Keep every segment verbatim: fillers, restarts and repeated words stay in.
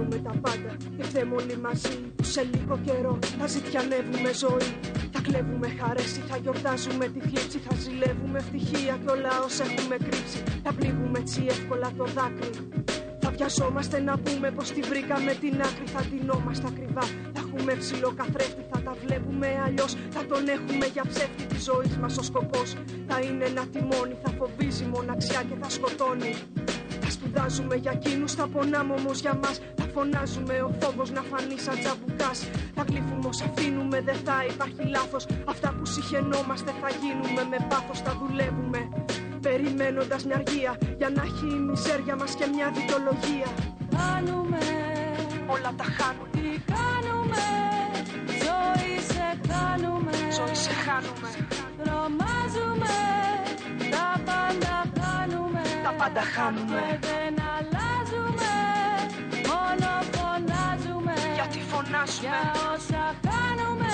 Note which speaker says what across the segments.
Speaker 1: χάνουμε τα πάντα. Ήρθαμε όλοι μαζί που σε λίγο καιρό θα ζητιανεύουμε ζωή. Θα κλέβουμε χαρές ή θα γιορτάζουμε τη θλίψη. Θα ζηλεύουμε ευτυχία και όλα όσα έχουμε κρύψει. Θα πλήγουμε έτσι εύκολα το δάκρυ. Θα βιαζόμαστε να πούμε πως τη βρήκαμε την άκρη. Θα ντυνόμαστε ακριβά, θα έχουμε ψηλό καθρέφτη. Θα τα βλέπουμε αλλιώς, θα τον έχουμε για ψεύτη. Της ζωής μας ο σκοπός θα είναι ένα τιμόνι. Θα φοβίζει μοναξιά και θα σκοτώνει. Θα σπουδάζουμε για εκείνους, θα πονάμε όμως για μας. Θα φωνάζουμε ο φόβος να φανεί σαν τζαμπουκάς. Θα γλύφουμε όσα αφήνουμε, δεν θα υπάρχει λάθος. Αυτά που συχαινόμαστε θα γίνουμε με πάθος. Θα δουλεύουμε περιμένοντας μια αργία για να έχει η μιζέρια μας και μια δικαιολογία.
Speaker 2: Χάνουμε,
Speaker 1: όλα τα χάνουμε.
Speaker 2: τι κάνουμε, ζωή σε χάνουμε.
Speaker 1: Ζωή σε χάνουμε.
Speaker 2: Τρομάζουμε, τα πάντα χάνουμε.
Speaker 1: Τα πάντα χάνουμε.
Speaker 2: Και δεν αλλάζουμε, μόνο φωνάζουμε.
Speaker 1: Γιατί φωνάζουμε
Speaker 2: για όσα χάνουμε.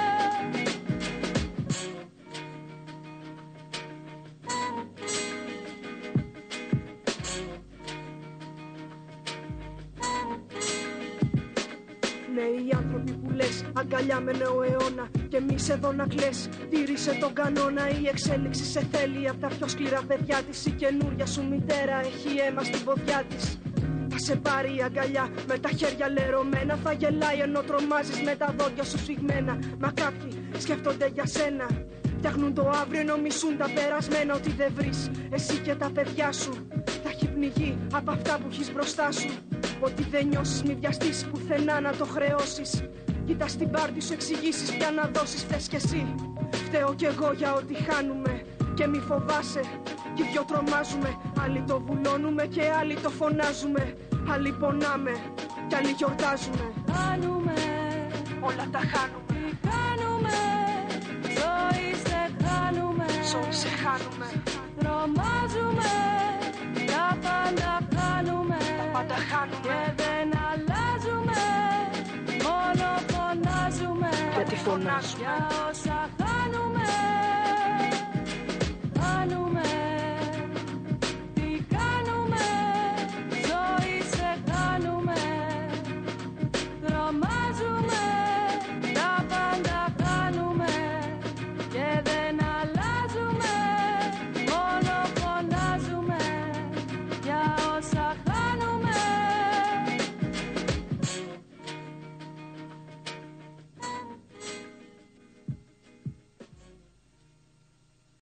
Speaker 1: Ναι, οι άνθρωποι που λες, αγκαλιά με νέο αιώνα. Και εμείς εδώ να κλαις, τήρησε τον κανόνα. Η εξέλιξη σε θέλει απ' τα πιο σκληρά παιδιά της. Η καινούρια σου μητέρα έχει αίμα στην ποδιά της. Θα σε πάρει η αγκαλιά με τα χέρια λερωμένα. Θα γελάει ενώ τρομάζεις με τα δόντια σου σφιγμένα. Μα κάποιοι σκέφτονται για σένα. Φτιάχνουν το αύριο ενώ μισούν τα περασμένα. Ότι δεν βρεις εσύ και τα παιδιά σου. Θα έχει πνιγεί από αυτά που έχεις μπροστά σου. Ότι δεν νιώσεις μη βιαστείς πουθενά να το χρεώσεις. Κοίτα στην πάρτι σου εξηγήσεις πια να δώσεις. Θες κι εσύ, φταίω κι εγώ για ό,τι χάνουμε. Και μη φοβάσαι, κι οι δυο τρομάζουμε. Άλλοι το βουλώνουμε και άλλοι το φωνάζουμε. Άλλοι πονάμε κι άλλοι γιορτάζουμε.
Speaker 2: Χάνουμε,
Speaker 1: όλα τα χάνουμε.
Speaker 2: τι κάνουμε, ζωή σε χάνουμε.
Speaker 1: Ζωή σε χάνουμε.
Speaker 2: Τρομάζουμε, τα πάντα χάνουμε.
Speaker 1: Τα πάντα χάνουμε.
Speaker 2: Και δεν αλλάζουμε, μόνο φωνάζουμε.
Speaker 1: Γιατί φωνάζουμε.
Speaker 2: Για